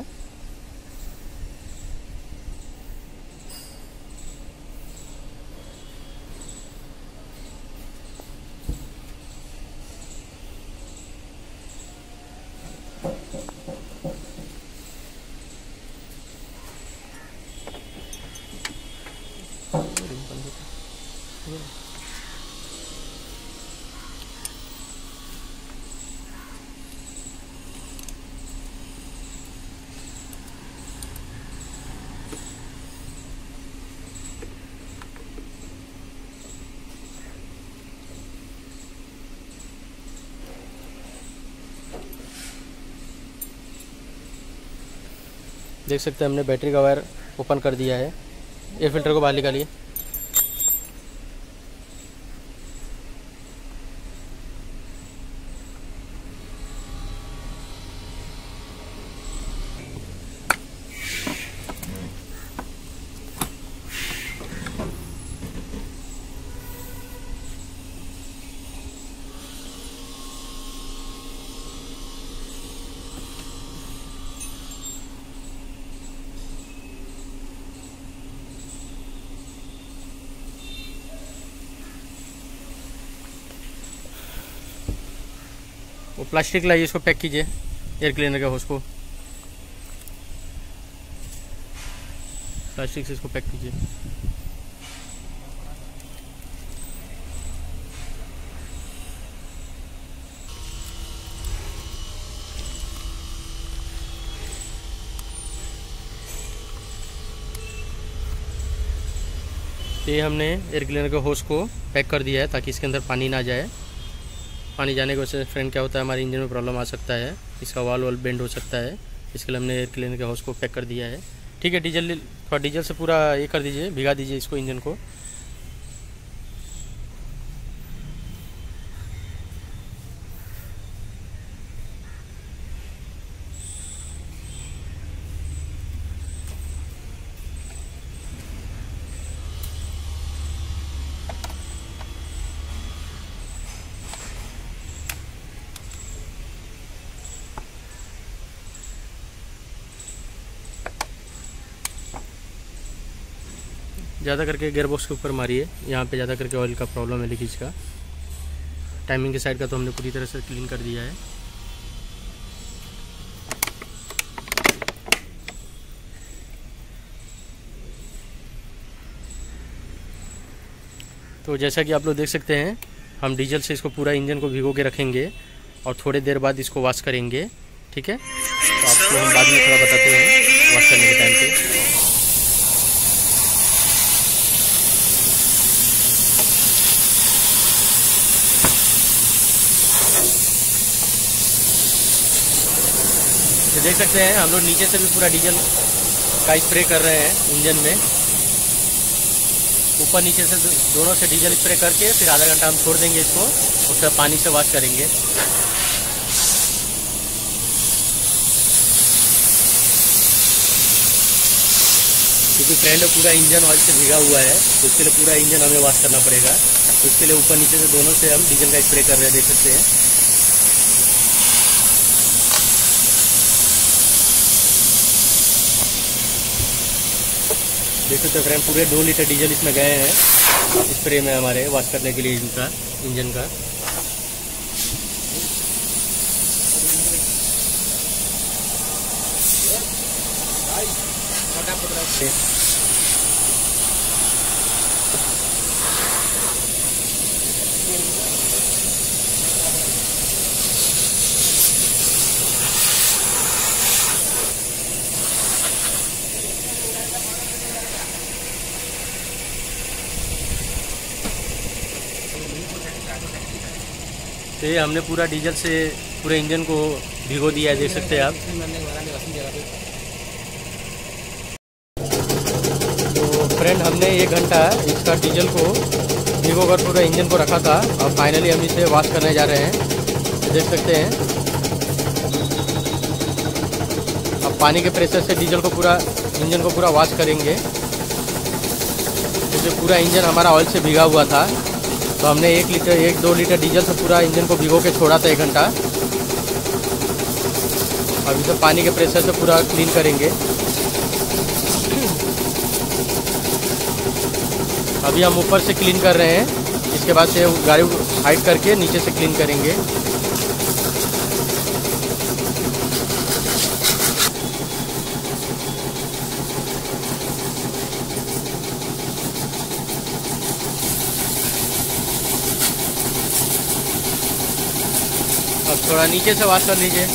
देख सकते हैं हमने बैटरी का वायर ओपन कर दिया है। एयर फिल्टर को बाहर निकालिए। वो प्लास्टिक लाइए, इसको पैक कीजिए एयर क्लीनर के होस को। प्लास्टिक से इसको पैक कीजिए। ये हमने एयर क्लीनर के होस को पैक कर दिया है ताकि इसके अंदर पानी ना जाए। पानी जाने की वजह से फ्रेंड क्या होता है, हमारे इंजन में प्रॉब्लम आ सकता है, इसका वाल वाल बेंड हो सकता है। इसके लिए हमने एयर क्लीनर के होस को पैक कर दिया है। ठीक है, डीजल थोड़ा डीजल से पूरा ये कर दीजिए, भिगा दीजिए इसको, इंजन को। ज़्यादा करके गियर बॉक्स के ऊपर मारिए, यहाँ पे ज़्यादा करके ऑयल का प्रॉब्लम है लीकेज का। टाइमिंग के साइड का तो हमने पूरी तरह से क्लीन कर दिया है। तो जैसा कि आप लोग देख सकते हैं, हम डीजल से इसको पूरा इंजन को भिगो के रखेंगे और थोड़ी देर बाद इसको वॉश करेंगे। ठीक है, तो आपको हम बाद में थोड़ा बताते हैं वॉश करने के टाइम पे। तो देख सकते हैं हम लोग नीचे से भी पूरा डीजल का स्प्रे कर रहे हैं इंजन में। ऊपर नीचे से दोनों से डीजल स्प्रे करके फिर आधा घंटा हम छोड़ देंगे इसको, उसके बाद पानी से वॉश करेंगे। क्योंकि फ्रेंड पूरा इंजन ऑयल से भीगा हुआ है, तो उसके लिए पूरा इंजन हमें वॉश करना पड़ेगा। तो उसके लिए ऊपर नीचे से दोनों से हम डीजल का स्प्रे कर रहे हैं, देख सकते हैं। देख सकते हैं फ्रेंड, पूरे दो लीटर डीजल इसमें गए हैं स्प्रे में हमारे वॉश करने के लिए इनका इंजन का। तो ये हमने पूरा डीजल से पूरे इंजन को भिगो दिया है, देख सकते हैं आप। तो फ्रेंड, हमने एक घंटा इसका डीजल को भिगो कर पूरा इंजन को रखा था और फाइनली हम इसे वॉश करने जा रहे हैं, देख सकते हैं। अब पानी के प्रेशर से डीजल को पूरा इंजन को पूरा वॉश करेंगे, क्योंकि पूरा इंजन हमारा ऑयल से भीगा हुआ था। तो हमने एक लीटर एक दो लीटर डीजल से पूरा इंजन को भिगो के छोड़ा था एक घंटा। अब इसे पानी के प्रेशर से पूरा क्लीन करेंगे। अभी हम ऊपर से क्लीन कर रहे हैं, इसके बाद से गाड़ी हाइड करके नीचे से क्लीन करेंगे। अब थोड़ा नीचे से वॉश कर लीजिए।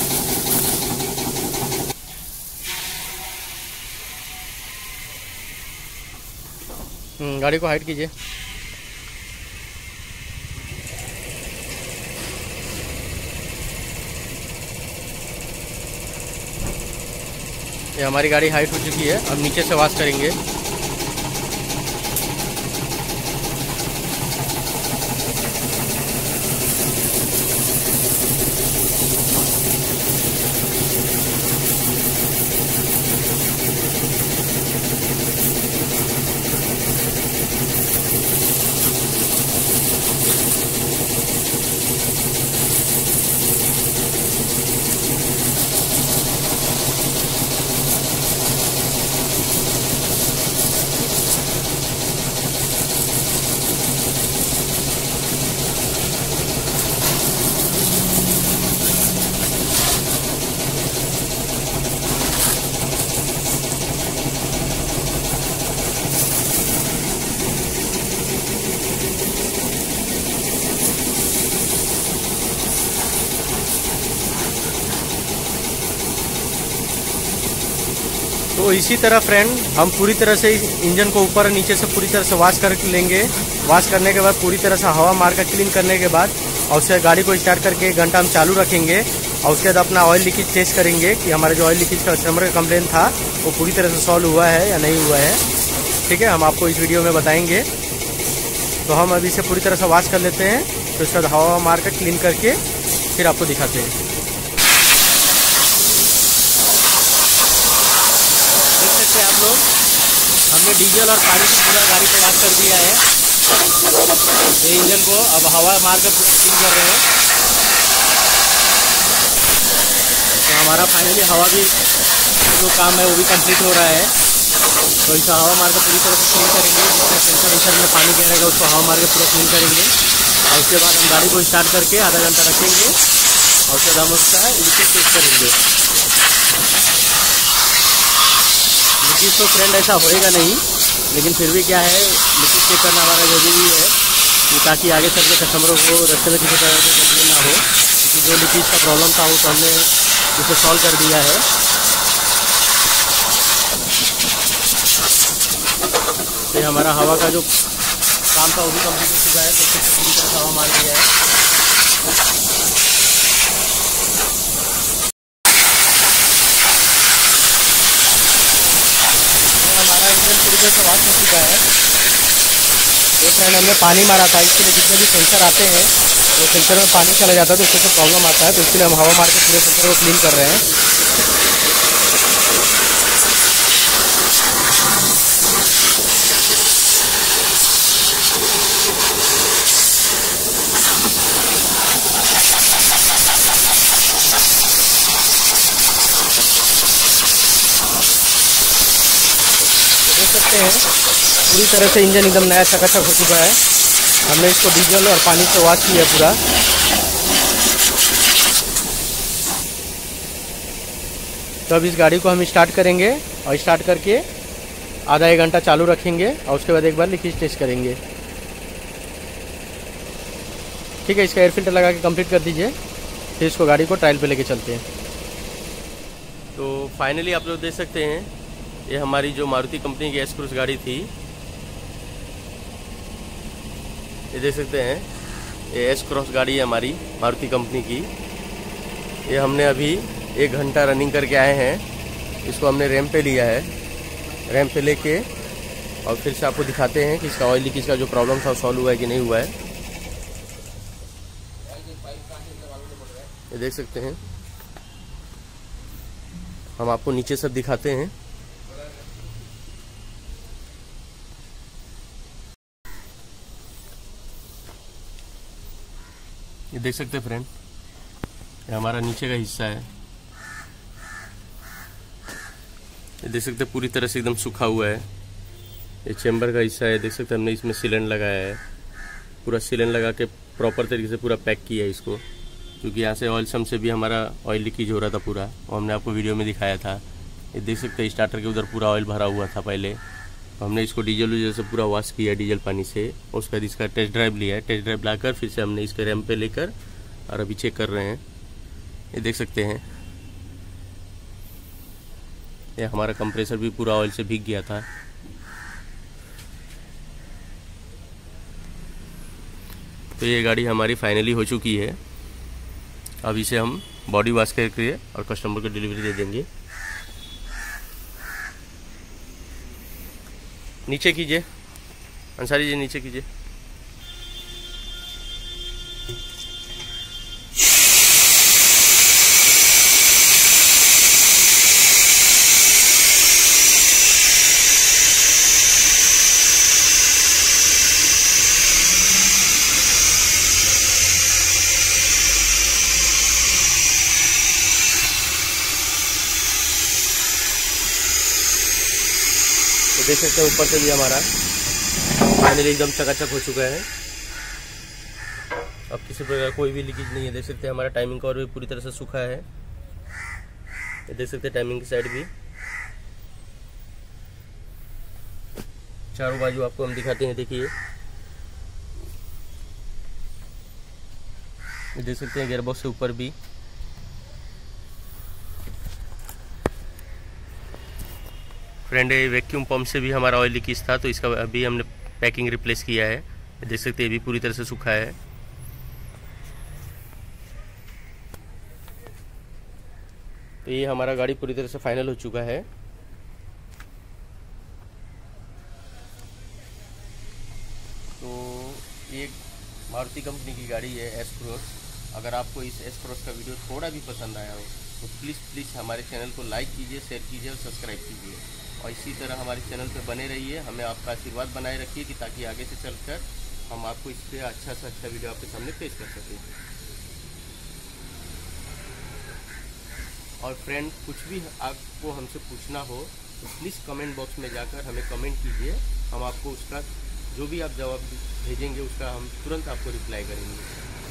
गाड़ी को हाइड कीजिए। ये हमारी गाड़ी हाइट हो चुकी है, अब नीचे से वॉश करेंगे। तो इसी तरह फ्रेंड, हम पूरी तरह से इंजन को ऊपर और नीचे से पूरी तरह से वॉश कर लेंगे। वॉश करने के बाद पूरी तरह से हवा मार कर क्लीन करने के बाद और उससे गाड़ी को स्टार्ट करके एक घंटा हम चालू रखेंगे और उसके बाद अपना ऑयल लीकेज टेस्ट करेंगे कि हमारा जो ऑयल लीकेज का कस्टमर का कंप्लेन था वो पूरी तरह से सॉल्व हुआ है या नहीं हुआ है। ठीक है, हम आपको इस वीडियो में बताएंगे। तो हम अभी से पूरी तरह से वॉश कर लेते हैं, तो उसके बाद हवा मार कर क्लीन करके फिर आपको दिखाते हैं। देख सकते हैं आप लोग, हमने डीजल और पानी से पूरा गाड़ी को वॉश कर दिया है। ये इंजन को अब हवा मार कर क्लीन कर रहे हैं। तो हमारा फाइनली हवा भी जो काम है वो भी कंप्लीट हो रहा है। तो इसे हवा मार के पूरी तरह से क्लीन करेंगे। जिससे सेंसर वेंसर में पानी गिर रहेगा उसको हवा मार के पूरा क्लीन करेंगे। और उसके बाद हम गाड़ी को स्टार्ट करके आधा घंटा रखेंगे और उसके बाद हम उसका लीकेज चेक करेंगे। लीकेज तो फ्रेंड ऐसा होएगा नहीं, लेकिन फिर भी क्या है, लीकेज चेक करना हमारा ज़रूरी है कि ताकि आगे चल के कस्टमरों को रास्ते में किसी तरह से कंप्लेन ना हो। क्योंकि जो लीकेज का प्रॉब्लम था वो तो हमने उसे सॉल्व कर दिया है। तो हमारा हवा का जो काम था वो भी कंप्लीट हो चुका है। तो पूरी तरह से हवा मार दिया है। तो हमारा इंजन पूरी तरह से वॉश हो चुका है। तो फ्रेंड हमने पानी मारा था, इसके लिए जितने भी सेंसर आते हैं वो सेंसर में पानी चला जाता है तो उससे तो प्रॉब्लम आता है। तो इसके लिए हम हवा मार के पूरे सेंसर को क्लीन कर रहे हैं। देख सकते हैं पूरी तरह से इंजन एकदम नया चकाचक हो चुका है। हमने इसको डीजल और पानी से वॉश किया पूरा। तो अब इस गाड़ी को हम स्टार्ट करेंगे और स्टार्ट करके आधा एक घंटा चालू रखेंगे और उसके बाद एक बार लीकेज टेस्ट करेंगे। ठीक है, इसका एयर फिल्टर लगा के कंप्लीट कर दीजिए, फिर इसको गाड़ी को ट्रायल पे लेके चलते हैं। तो फाइनली आप लोग देख सकते हैं ये हमारी जो मारुति कंपनी की एस क्रॉस गाड़ी थी, ये देख सकते हैं ये एस क्रॉस गाड़ी है हमारी मारुति कंपनी की। ये हमने अभी एक घंटा रनिंग करके आए हैं। इसको हमने रैंप पे लिया है, रैंप पे लेके और फिर से आपको दिखाते हैं कि इसका ऑयल लीकेज का जो प्रॉब्लम था वो सॉल्व हुआ है कि नहीं हुआ है। ये देख सकते हैं, हम आपको नीचे सब दिखाते हैं। ये देख सकते हैं फ्रेंड, ये हमारा नीचे का हिस्सा है। ये देख सकते हैं पूरी तरह से एकदम सूखा हुआ है। ये चेंबर का हिस्सा है, देख सकते हैं हमने इसमें सिलेंडर लगाया है। पूरा सिलेंडर लगा के प्रॉपर तरीके से पूरा पैक किया है इसको, क्योंकि यहाँ से ऑयल सम्प से भी हमारा ऑयल लीकेज हो रहा था पूरा, और हमने आपको वीडियो में दिखाया था। ये देख सकते हैं स्टार्टर के उधर पूरा ऑयल भरा हुआ था पहले, तो हमने इसको डीजल वीजल से पूरा वॉश किया डीजल पानी से। उसके बाद इसका टेस्ट ड्राइव लिया है, टेस्ट ड्राइव लाकर फिर से हमने इसके रैंप पे लेकर और अभी चेक कर रहे हैं। ये देख सकते हैं ये हमारा कंप्रेसर भी पूरा ऑयल से भीग गया था। तो ये गाड़ी हमारी फाइनली हो चुकी है। अब इसे हम बॉडी वॉश करके और कस्टमर को डिलीवरी दे देंगे। नीचे कीजिए अंसारी जी, नीचे कीजिए। तो देख सकते हैं ऊपर से भी हमारा फाइनली एकदम चकाचक हो चुका है। अब किसी प्रकार कोई भी लीकेज नहीं है। देख सकते हैं हमारा टाइमिंग कवर भी पूरी तरह से सूखा है। ये देख सकते हैं टाइमिंग की साइड भी, चारों बाजू आपको हम दिखाते हैं। देखिए ये देख सकते हैं गियरबॉक्स से ऊपर भी। फ्रेंड ये वैक्यूम पंप से भी हमारा ऑयल लीकेज था, तो इसका अभी हमने पैकिंग रिप्लेस किया है। देख सकते हैं ये भी पूरी तरह से सूखा है। तो ये हमारा गाड़ी पूरी तरह से फाइनल हो चुका है। तो ये मारुति कंपनी की गाड़ी है एस क्रॉस। अगर आपको इस एस क्रॉस का वीडियो थोड़ा भी पसंद आया हो तो प्लीज़ प्लीज़ हमारे चैनल को लाइक कीजिए, शेयर कीजिए और सब्सक्राइब कीजिए। और इसी तरह हमारे चैनल पे बने रहिए, हमें आपका आशीर्वाद बनाए रखिए कि ताकि आगे से चलकर हम आपको इस पर अच्छा से अच्छा वीडियो आपके सामने पेश कर सकें। और फ्रेंड कुछ भी आपको हमसे पूछना हो तो प्लीज़ कमेंट बॉक्स में जाकर हमें कमेंट कीजिए, हम आपको उसका जो भी आप जवाब भेजेंगे उसका हम तुरंत आपको रिप्लाई करेंगे।